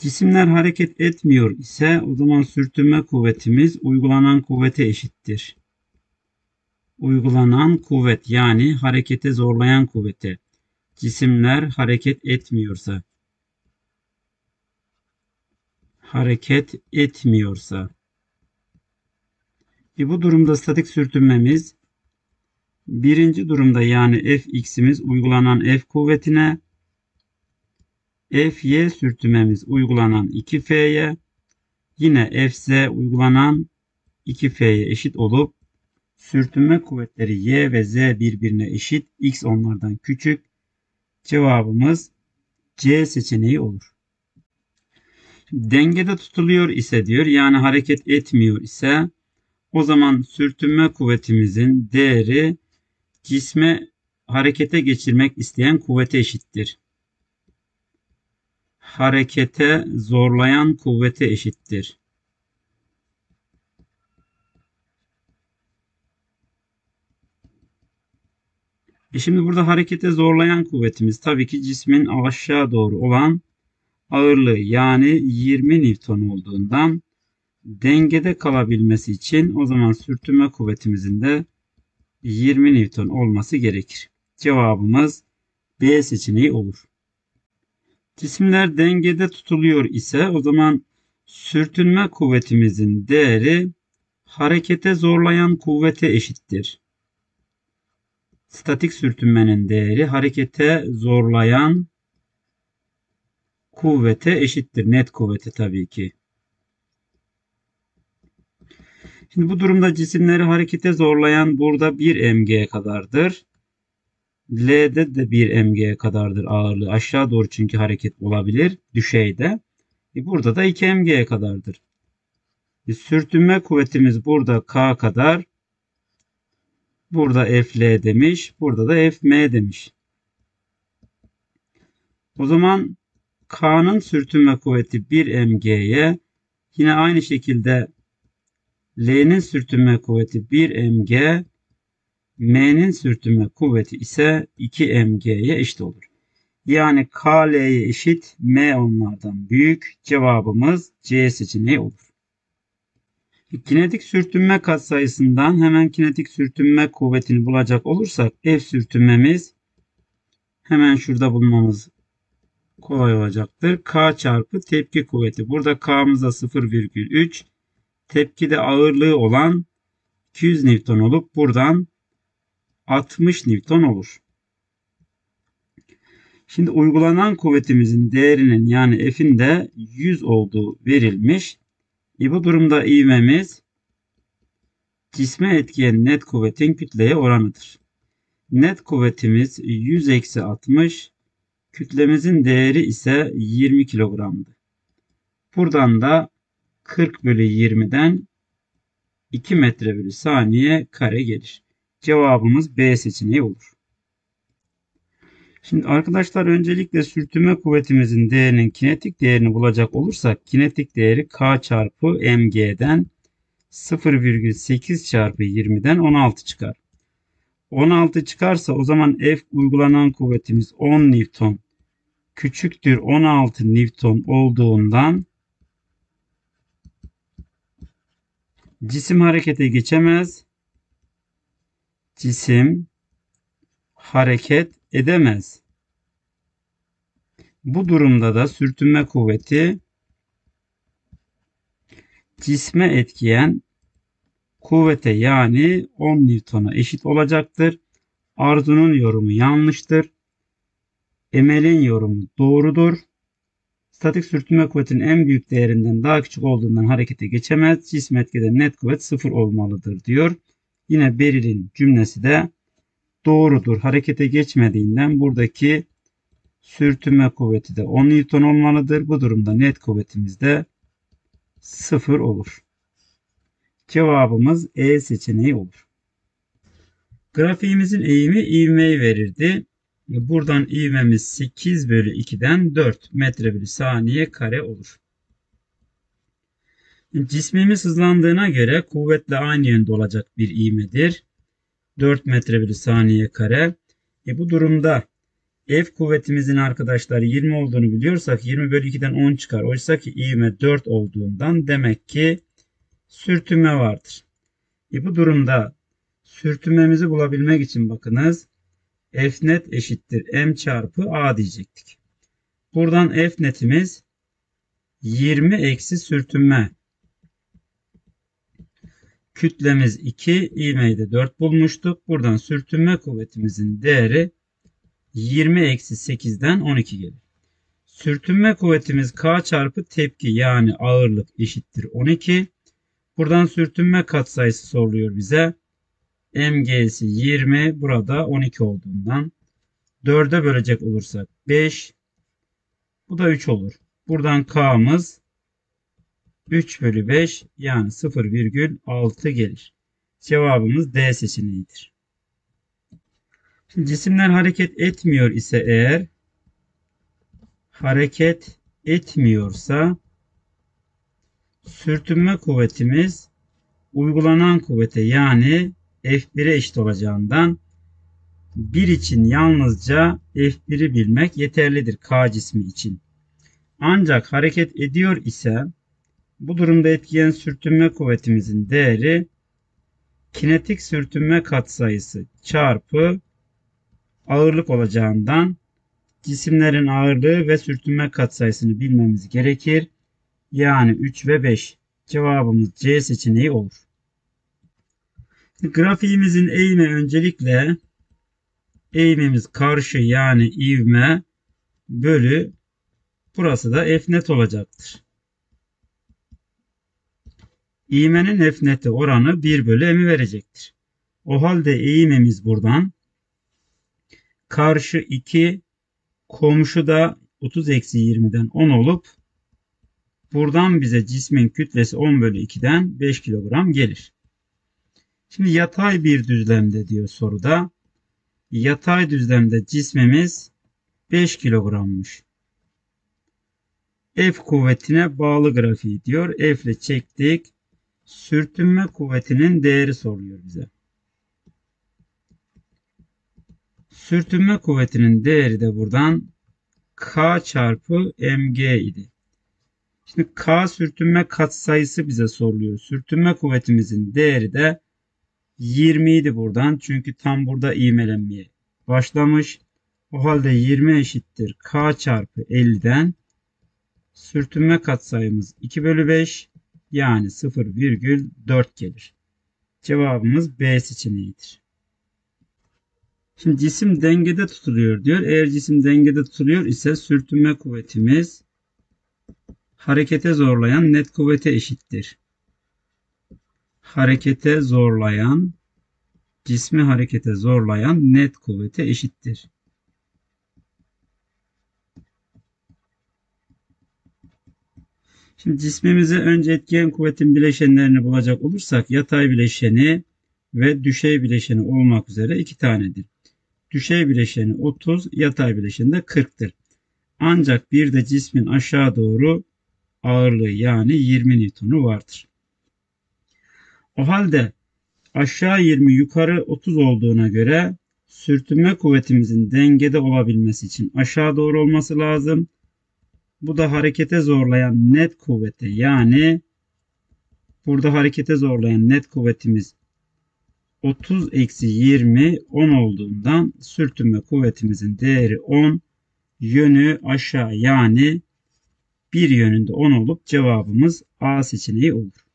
Cisimler hareket etmiyor ise o zaman sürtünme kuvvetimiz uygulanan kuvvete eşittir. Uygulanan kuvvet yani harekete zorlayan kuvvete. Cisimler hareket etmiyorsa. Hareket etmiyorsa. Bu durumda statik sürtünmemiz birinci durumda yani Fx'imiz uygulanan F kuvvetine, Fy sürtünmemiz uygulanan 2F'ye, yine Fz uygulanan 2F'ye eşit olup sürtünme kuvvetleri Y ve Z birbirine eşit, X onlardan küçük. Cevabımız C seçeneği olur. Dengede tutuluyor ise diyor yani hareket etmiyor ise o zaman sürtünme kuvvetimizin değeri cisme harekete geçirmek isteyen kuvvete eşittir. Harekete zorlayan kuvvete eşittir. Şimdi burada harekete zorlayan kuvvetimiz tabii ki cismin aşağı doğru olan ağırlığı yani 20 Newton olduğundan dengede kalabilmesi için o zaman sürtünme kuvvetimizin de 20 Newton olması gerekir. Cevabımız B seçeneği olur. Cisimler dengede tutuluyor ise o zaman sürtünme kuvvetimizin değeri harekete zorlayan kuvvete eşittir. Statik sürtünmenin değeri harekete zorlayan kuvvete eşittir. Net kuvvete tabii ki. Şimdi bu durumda cisimleri harekete zorlayan burada 1 mg'ye kadardır. L'de de 1 mg'ye kadardır ağırlığı. Aşağı doğru çünkü hareket olabilir düşeyde. Burada da 2 mg'ye kadardır. Sürtünme kuvvetimiz burada K kadar. Burada Fl demiş. Burada da Fm demiş. O zaman K'nın sürtünme kuvveti 1 mg'ye, yine aynı şekilde L'nin sürtünme kuvveti 1 mg, M'nin sürtünme kuvveti ise 2 mg'ye eşit olur. Yani K L'ye eşit, M onlardan büyük. Cevabımız C seçeneği olur. Kinetik sürtünme katsayısından hemen kinetik sürtünme kuvvetini bulacak olursak F sürtünmemiz hemen şurada bulmamız kolay olacaktır. K çarpı tepki kuvveti. Burada K'mız da 0,3. Tepkide ağırlığı olan 200 Newton olup buradan 60 Newton olur. Şimdi uygulanan kuvvetimizin değerinin yani F'in de 100 olduğu verilmiş. Bu durumda ivmemiz cisme etkileyen net kuvvetin kütleye oranıdır. Net kuvvetimiz 100 eksi 60. Kütlemizin değeri ise 20 kilogramdı. Buradan da 40 bölü 20'den 2 metre bölü saniye kare gelir. Cevabımız B seçeneği olur. Şimdi arkadaşlar öncelikle sürtünme kuvvetimizin değerinin kinetik değerini bulacak olursak kinetik değeri K çarpı mg'den 0,8 çarpı 20'den 16 çıkar. 16 çıkarsa o zaman F uygulanan kuvvetimiz 10 Newton küçüktür 16 Newton olduğundan cisim harekete geçemez. Cisim hareket edemez. Bu durumda da sürtünme kuvveti cisme etkileyen kuvvete yani 10 Newton'a eşit olacaktır. Arzu'nun yorumu yanlıştır. Emel'in yorumu doğrudur. Statik sürtünme kuvvetinin en büyük değerinden daha küçük olduğundan harekete geçemez. Cisme etkileyen net kuvvet 0 olmalıdır diyor. Yine Beril'in cümlesi de doğrudur. Harekete geçmediğinden buradaki sürtünme kuvveti de 10 Newton olmalıdır. Bu durumda net kuvvetimiz de 0 olur. Cevabımız E seçeneği olur. Grafiğimizin eğimi ivmeyi verirdi. Buradan ivmemiz 8 bölü 2'den 4 metre bölü saniye kare olur. Cismimiz hızlandığına göre kuvvetle aynı yönde olacak bir ivmedir. 4 metre bölü saniye kare. Bu durumda F kuvvetimizin arkadaşlar 20 olduğunu biliyorsak 20 bölü 2'den 10 çıkar. Oysa ki ivme 4 olduğundan demek ki sürtünme vardır. Bu durumda sürtünmemizi bulabilmek için bakınız F net eşittir M çarpı A diyecektik. Buradan F netimiz 20 eksi sürtünme. Kütlemiz 2, ivmeyi de 4 bulmuştuk. Buradan sürtünme kuvvetimizin değeri 20 eksi 8'den 12 gelir. Sürtünme kuvvetimiz K çarpı tepki yani ağırlık eşittir 12. Buradan sürtünme katsayısı soruluyor bize. MG'si 20, burada 12 olduğundan 4'e bölecek olursak 5. Bu da 3 olur. Buradan K'mız 3 bölü 5 yani 0,6 gelir. Cevabımız D seçeneğidir. Şimdi cisimler hareket etmiyor ise eğer hareket etmiyorsa sürtünme kuvvetimiz uygulanan kuvvete yani F1'e eşit olacağından 1 için yalnızca F1'i bilmek yeterlidir K cismi için. Ancak hareket ediyor ise bu durumda etkileyen sürtünme kuvvetimizin değeri kinetik sürtünme katsayısı çarpı ağırlık olacağından cisimlerin ağırlığı ve sürtünme katsayısını bilmemiz gerekir. Yani 3 ve 5. Cevabımız C seçeneği olur. Grafiğimizin eğimi öncelikle eğimimiz karşı yani ivme bölü burası da F net olacaktır. İğmenin F neti oranı 1 bölü M'i verecektir. O halde eğimimiz buradan karşı 2 komşu da 30 eksi 20'den 10 olup buradan bize cismin kütlesi 10 bölü 2'den 5 kilogram gelir. Şimdi yatay bir düzlemde diyor soruda. Yatay düzlemde cismimiz 5 kilogrammış. F kuvvetine bağlı grafiği diyor. F ile çektik. Sürtünme kuvvetinin değeri soruluyor bize. Sürtünme kuvvetinin değeri de buradan K çarpı mg idi. Şimdi K sürtünme katsayısı bize soruluyor. Sürtünme kuvvetimizin değeri de 20 idi buradan. Çünkü tam burada ivmelenmeye başlamış. O halde 20 eşittir K çarpı 50'den sürtünme katsayımız 2 bölü 5 yani 0,4 gelir. Cevabımız B seçeneğidir. Şimdi cisim dengede tutuluyor diyor. Eğer cisim dengede tutuluyor ise sürtünme kuvvetimiz harekete zorlayan net kuvvete eşittir. Harekete zorlayan, cismi harekete zorlayan net kuvvete eşittir. Şimdi cismimize önce etkileyen kuvvetin bileşenlerini bulacak olursak yatay bileşeni ve düşey bileşeni olmak üzere 2 tanedir. Düşey bileşeni 30, yatay bileşeni de 40'tır. Ancak bir de cismin aşağı doğru ağırlığı yani 20 Newton'u vardır. O halde aşağı 20 yukarı 30 olduğuna göre sürtünme kuvvetimizin dengede olabilmesi için aşağı doğru olması lazım. Bu da harekete zorlayan net kuvvete yani burada harekete zorlayan net kuvvetimiz 30 eksi 20 10 olduğundan sürtünme kuvvetimizin değeri 10, yönü aşağı yani bir yönünde 10 olup cevabımız A seçeneği olur.